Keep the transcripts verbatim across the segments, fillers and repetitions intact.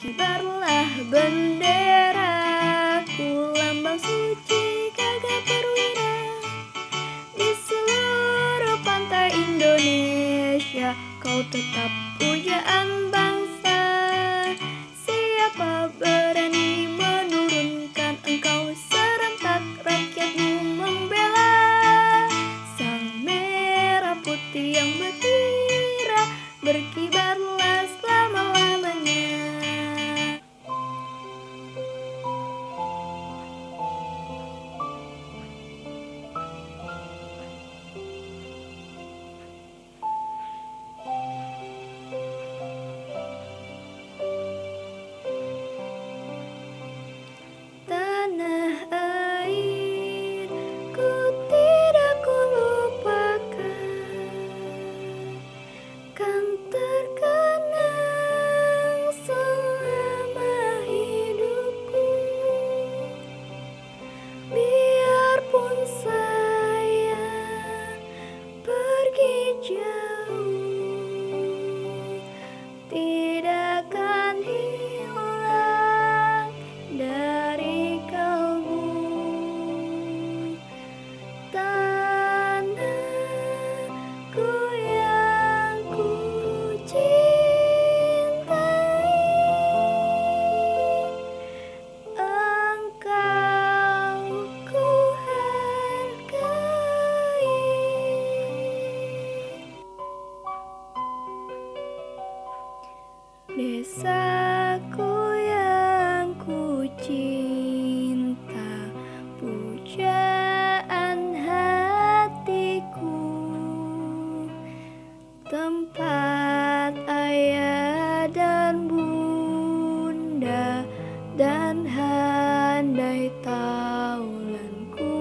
Kibarlah benderaku, lambang suci gagah perwira. Di seluruh pantai Indonesia, kau tetap pujaan bangsa. Siapa berani menurunkan engkau, serentak rakyatmu membela. Sang merah putih yang berkilau, berkibarlah selama-lamanya. Tanah air, ku tidak ku lupakan, kan terkenang selama hidupku. Biarpun saya pergi jauh, tidak akan hilang dari kalbu. Tanahku yang ku cintai, engkau ku hargai. Desaku yang ku cinta, pujaan hatiku, tempat ayah dan bunda dan handai taulanku.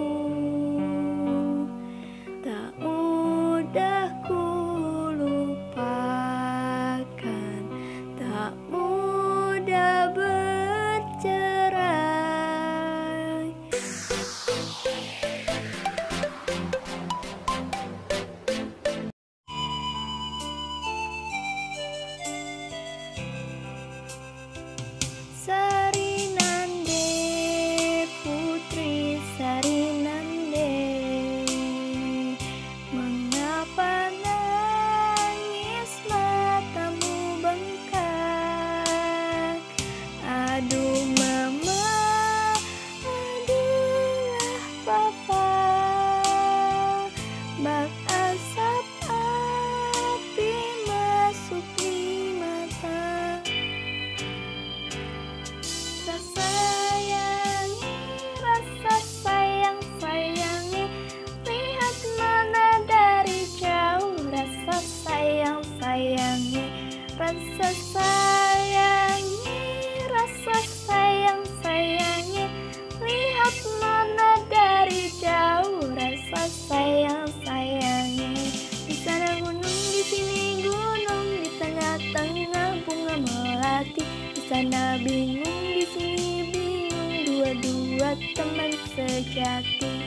Tak mudah ku lupakan, tak mudah bercerai. Sarinande, putri Sarinande, mengapa nangis matamu bengkak? Aduh mama, aduhlah papa, bak asap api masuk di mata. Rasa sayangi, rasa sayang sayangi, lihat mana dari jauh. Rasa sayang sayangi, rasa sayangi, rasa sayang sayangi, lihat mana dari jauh. Rasa sayang sayangi, di sana gunung, di sini gunung, di tengah-tengah bunga melati. Di sana bingung, di sini bingung, dua-dua teman sejati.